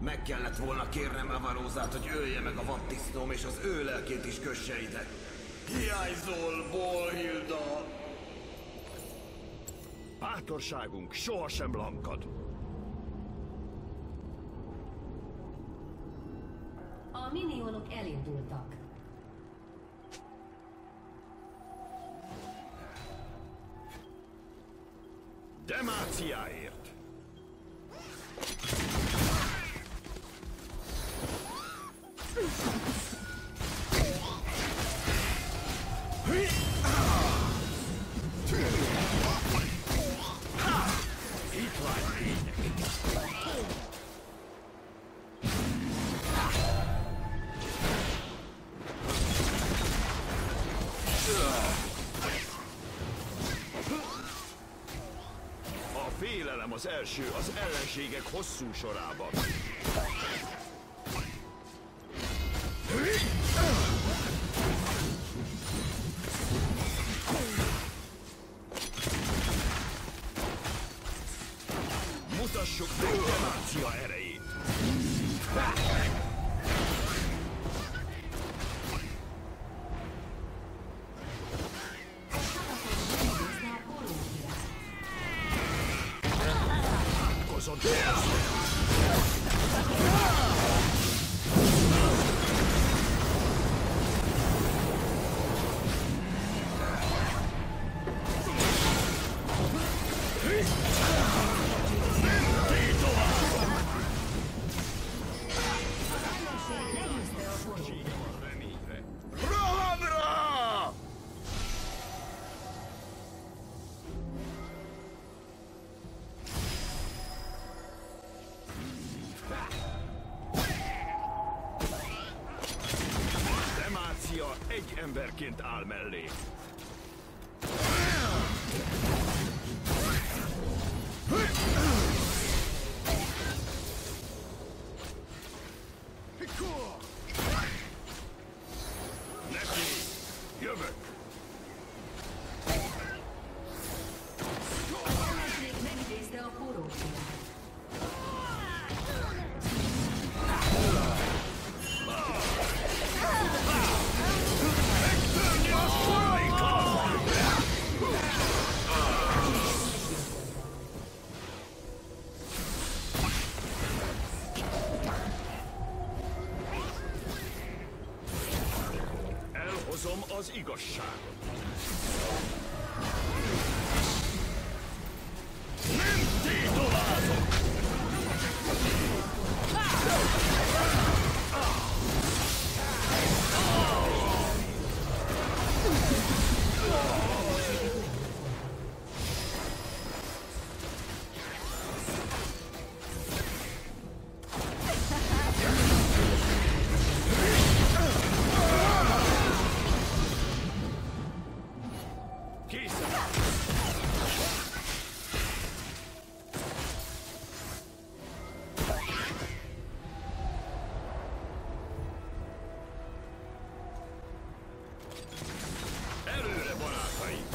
Meg kellett volna kérnem Avarózát, hogy ölje meg a vaddisznóm, és az ő lelkét is kösse ide. Hiányzol, Bolhilda! Bátorságunk sohasem lankad. A minionok elindultak. Demáciáért! A félelem az első az ellenségek hosszú sorában. Mutassuk meg demácia erejét! Átkozott egy emberként áll mellé. Neki! Jövök! Megidézte a forróságát. Elhozom az igazságot. Nem tétovázok! Előre, barátaim!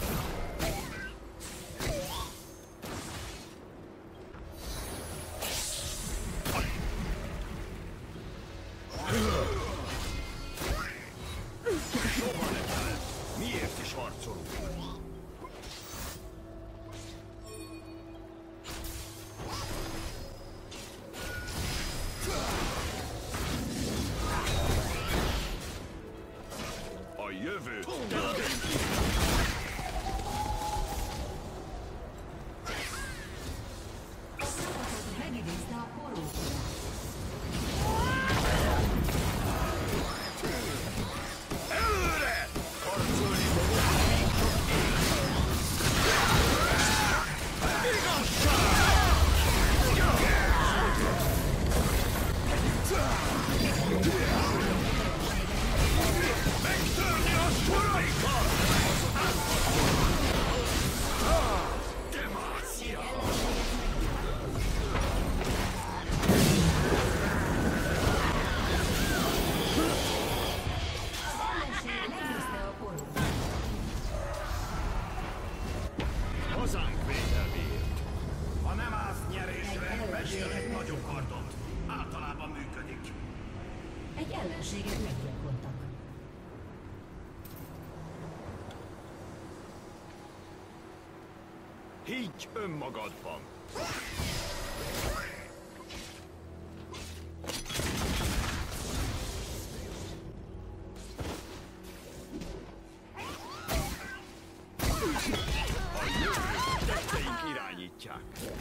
Soha ne feled! Miért is harcolunk? A jövőt Megidézte a forróságát. előre! Harcolni fogok! Igazság! Megtörni a soraik! Higgy önmagadban! A jövőt tetteink irányítják.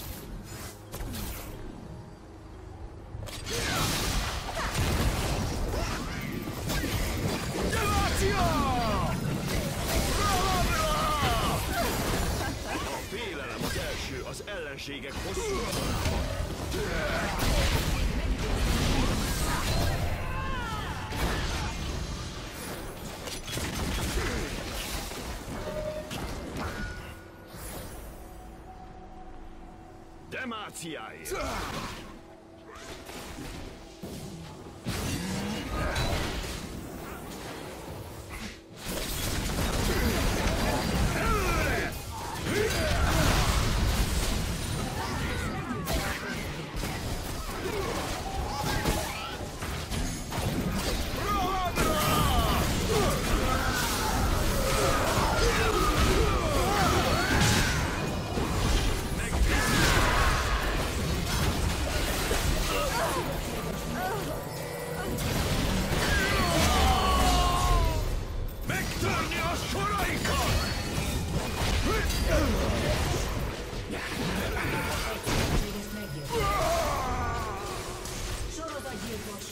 A félelem az első az ellenségek hosszú sorában. Demáciáért! Megtörni a soraikat! Sorozatgyilkos.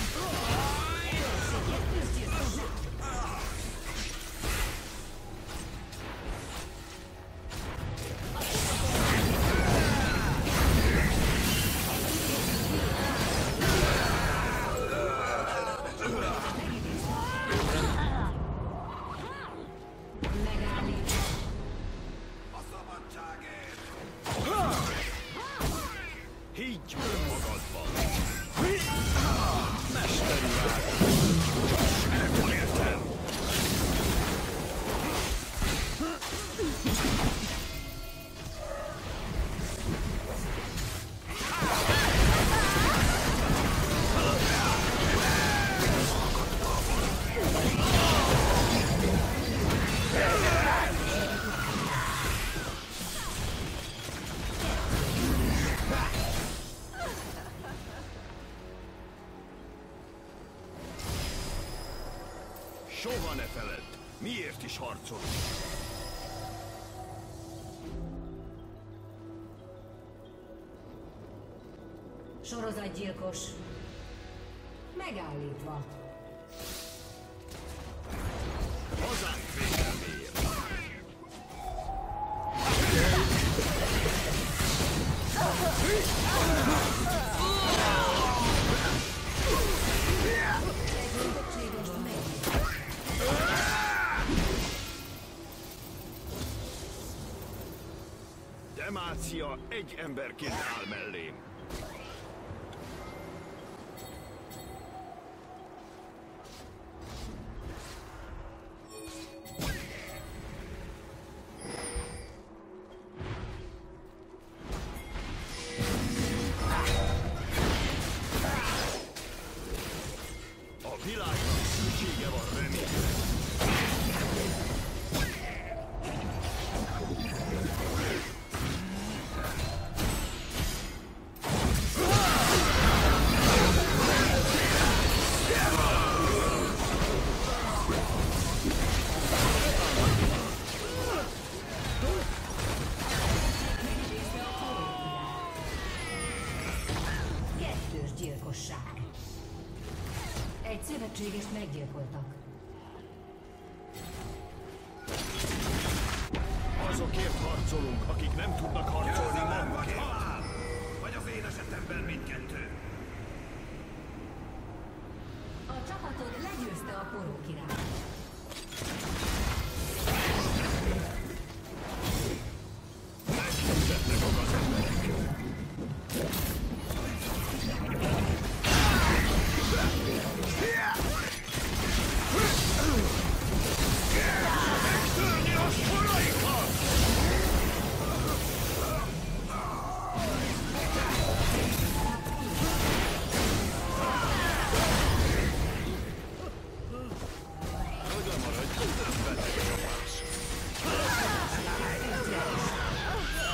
Megállítva. A szabadságért! Higgy önmagadban! Mesteri vágás! Megértem! Soha ne feledd, miért is harcolunk. Sorozatgyilkos. Megállítva. Hazánk védelméért. Segítséges megy. Demácia egy emberként áll mellém. A világnak szüksége van reményre. Kettős gyilkosság. Egy szövetségest meggyilkoltak. Azokért harcolunk, akik nem tudnak harcolni magukért. Halál! Vagy az én esetemben mindkettő. A csapatod legyőzte a poró királyt. Meghirdetnek a gazemberek. Megtörni a soraikat! Oda maradj, beteg csapás.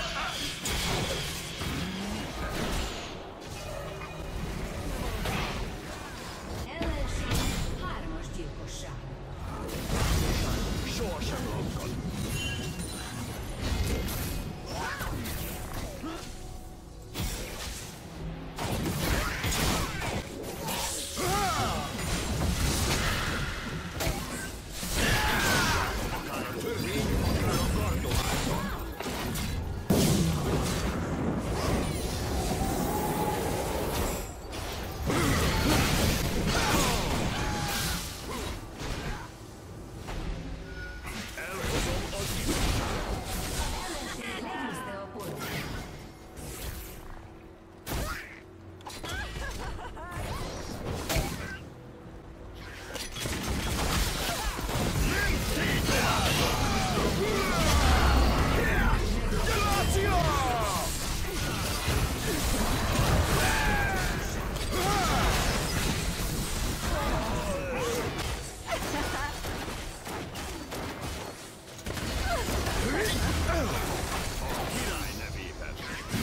Király nevében.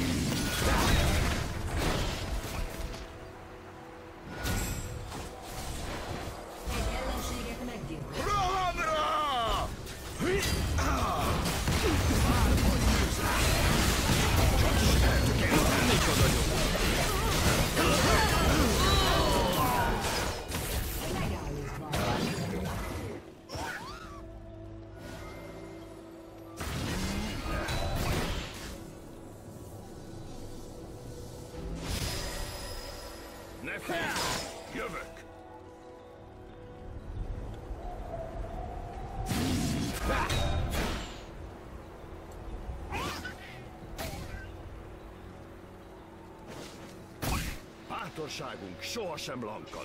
Egy ellenséget meggyilkolt. Rohamra! Megállítva. Ne félj! Jövök! Bátorságunk sohasem lankad.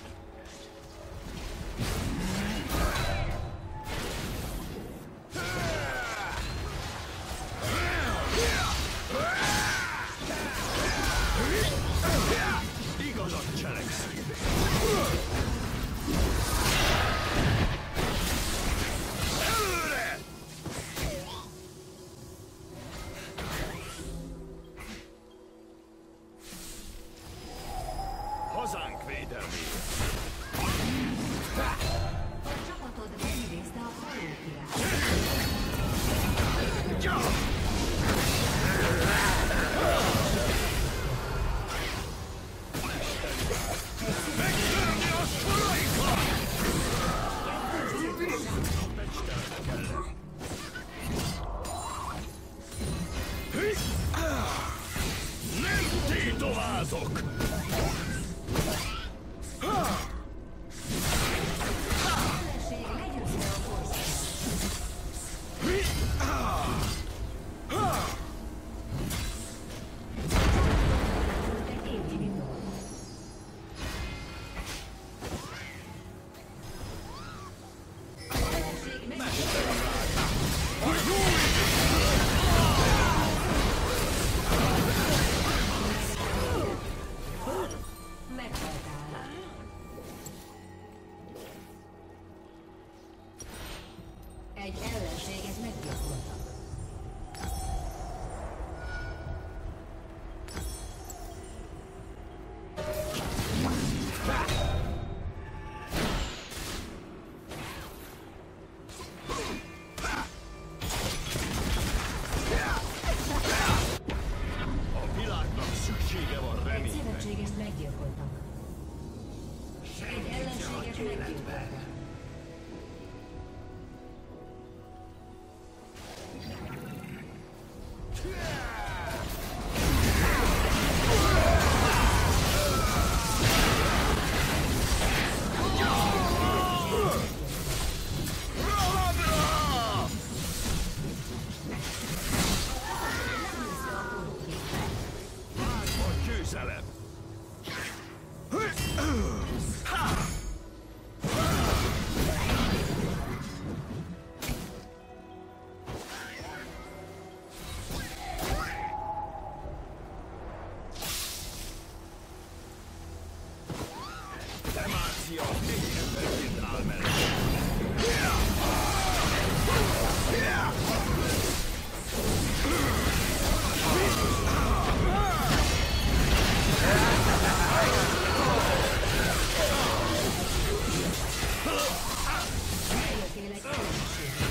Igazat cselekszünk. Előre! Hazánk védelmére. A csapatod megidézte a faló királyt. Megtörni a soraikat! Nem tétovázok! Ellenség legyőzte a forszát. Egy évnyi dolog. Ellenség meghaltál. Egy ellenséget meggyilkoltak. A világnak szüksége van Egy reményre. szövetségest meggyilkoltak. Egy ellenséget meggyilkoltak. Rohamra! Legyőzte a forró királyt. Vágyva győzelem! Demácia egy emberként áll mellett. Eljöttél egy ellenséget.